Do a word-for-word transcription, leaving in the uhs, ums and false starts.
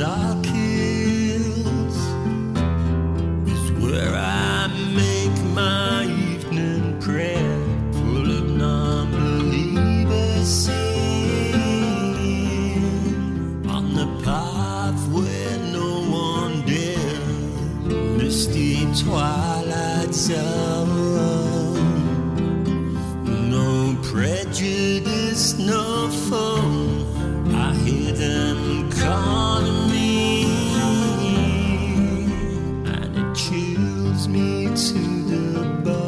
dark hills is where I make my evening prayer, full of non-believers singing on the path where no one dares, misty twilights of no prejudice, no foe. I hear them calling me, and it chills me to the bone.